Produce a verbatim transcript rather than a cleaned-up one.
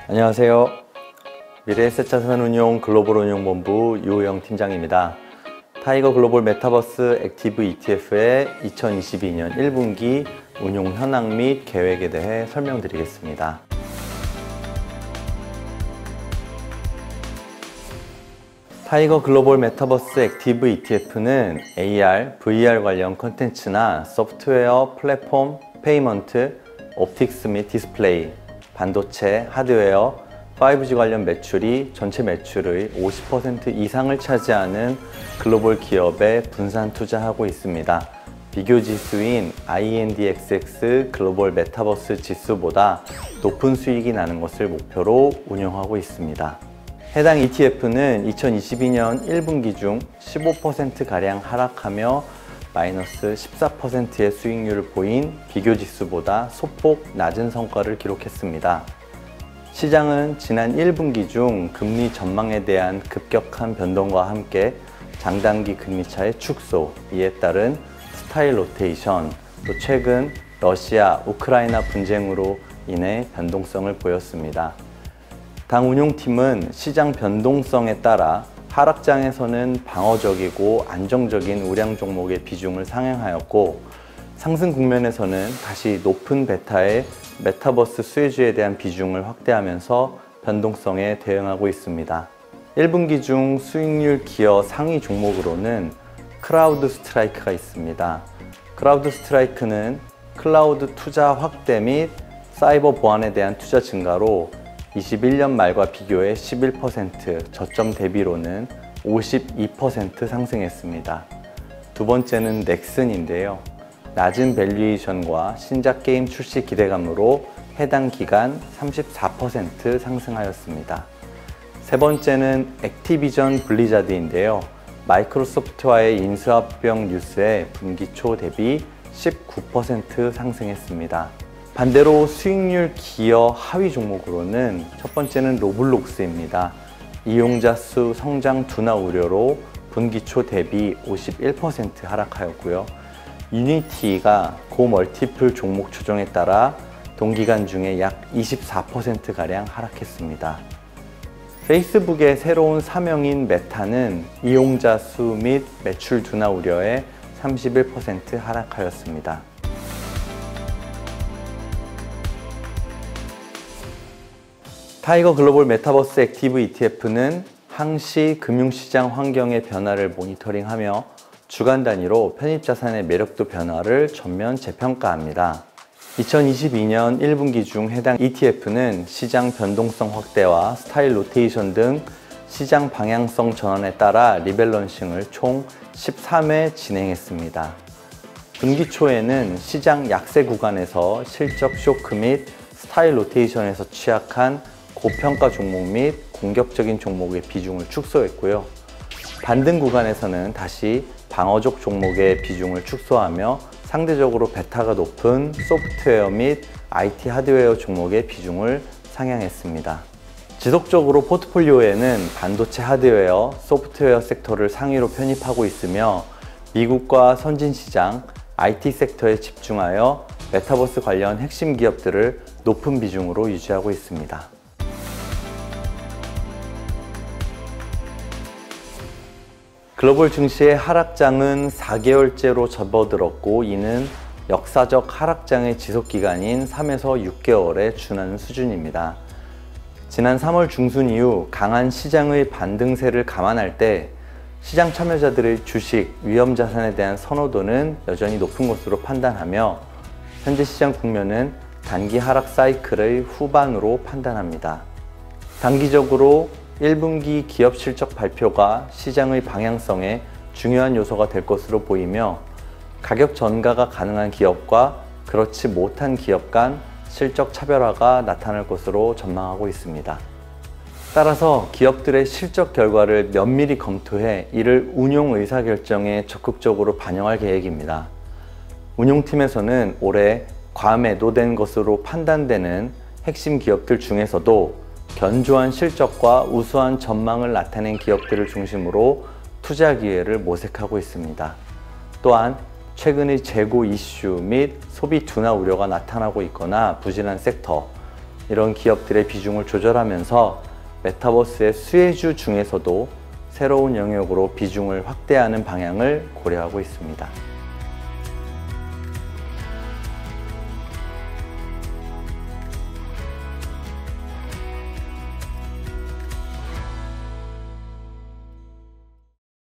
안녕하세요. 미래에셋자산운용 글로벌운용본부 유호영 팀장입니다. 타이거 글로벌 메타버스 액티브 이티에프의 이천이십이 년 일 분기 운용 현황 및 계획에 대해 설명드리겠습니다. 타이거 글로벌 메타버스 액티브 이티에프는 에이알, 브이알 관련 콘텐츠나 소프트웨어, 플랫폼, 페이먼트, 옵틱스 및 디스플레이, 반도체, 하드웨어, 파이브지 관련 매출이 전체 매출의 오십 퍼센트 이상을 차지하는 글로벌 기업에 분산 투자하고 있습니다. 비교 지수인 아이엔디엑스엑스 글로벌 메타버스 지수보다 높은 수익이 나는 것을 목표로 운영하고 있습니다. 해당 이티에프는 이천이십이 년 일 분기 중 십오 퍼센트 가량 하락하며 마이너스 십사 퍼센트의 수익률을 보인 비교 지수보다 소폭 낮은 성과를 기록했습니다. 시장은 지난 일 분기 중 금리 전망에 대한 급격한 변동과 함께 장단기 금리차의 축소, 이에 따른 스타일 로테이션, 또 최근 러시아, 우크라이나 분쟁으로 인해 변동성을 보였습니다. 당 운용팀은 시장 변동성에 따라 하락장에서는 방어적이고 안정적인 우량 종목의 비중을 상향하였고, 상승 국면에서는 다시 높은 베타의 메타버스 수혜주에 대한 비중을 확대하면서 변동성에 대응하고 있습니다. 일 분기 중 수익률 기여 상위 종목으로는 크라우드 스트라이크가 있습니다. 크라우드 스트라이크는 클라우드 투자 확대 및 사이버 보안에 대한 투자 증가로 이십일 년 말과 비교해 십일 퍼센트, 저점 대비로는 오십이 퍼센트 상승했습니다. 두 번째는 넥슨인데요. 낮은 밸류에이션과 신작 게임 출시 기대감으로 해당 기간 삼십사 퍼센트 상승하였습니다. 세 번째는 액티비전 블리자드인데요. 마이크로소프트와의 인수합병 뉴스에 분기 초 대비 십구 퍼센트 상승했습니다. 반대로 수익률 기여 하위 종목으로는 첫 번째는 로블록스입니다. 이용자 수 성장 둔화 우려로 분기 초 대비 오십일 퍼센트 하락하였고요. 유니티가 고멀티플 종목 조정에 따라 동기간 중에 약 이십사 퍼센트 가량 하락했습니다. 페이스북의 새로운 사명인 메타는 이용자 수 및 매출 둔화 우려에 삼십일 퍼센트 하락하였습니다. 타이거 글로벌 메타버스 액티브 이티에프는 항시 금융시장 환경의 변화를 모니터링하며 주간 단위로 편입자산의 매력도 변화를 전면 재평가합니다. 이천이십이 년 일 분기 중 해당 이티에프는 시장 변동성 확대와 스타일 로테이션 등 시장 방향성 전환에 따라 리밸런싱을 총 십삼 회 진행했습니다. 분기 초에는 시장 약세 구간에서 실적 쇼크 및 스타일 로테이션에서 취약한 고평가 종목 및 공격적인 종목의 비중을 축소했고요. 반등 구간에서는 다시 방어적 종목의 비중을 축소하며 상대적으로 베타가 높은 소프트웨어 및 아이티 하드웨어 종목의 비중을 상향했습니다. 지속적으로 포트폴리오에는 반도체 하드웨어, 소프트웨어 섹터를 상위로 편입하고 있으며 미국과 선진시장, 아이티 섹터에 집중하여 메타버스 관련 핵심 기업들을 높은 비중으로 유지하고 있습니다. 글로벌 증시의 하락장은 사 개월째로 접어들었고, 이는 역사적 하락장의 지속기간인 삼에서 육 개월에 준하는 수준입니다. 지난 삼월 중순 이후 강한 시장의 반등세를 감안할 때 시장 참여자들의 주식, 위험자산에 대한 선호도는 여전히 높은 것으로 판단하며 현재 시장 국면은 단기 하락 사이클의 후반으로 판단합니다. 단기적으로 일 분기 기업 실적 발표가 시장의 방향성에 중요한 요소가 될 것으로 보이며, 가격 전가가 가능한 기업과 그렇지 못한 기업 간 실적 차별화가 나타날 것으로 전망하고 있습니다. 따라서 기업들의 실적 결과를 면밀히 검토해 이를 운용 의사결정에 적극적으로 반영할 계획입니다. 운용팀에서는 올해 과매도된 것으로 판단되는 핵심 기업들 중에서도 견조한 실적과 우수한 전망을 나타낸 기업들을 중심으로 투자 기회를 모색하고 있습니다. 또한 최근의 재고 이슈 및 소비 둔화 우려가 나타나고 있거나 부진한 섹터, 이런 기업들의 비중을 조절하면서 메타버스의 수혜주 중에서도 새로운 영역으로 비중을 확대하는 방향을 고려하고 있습니다.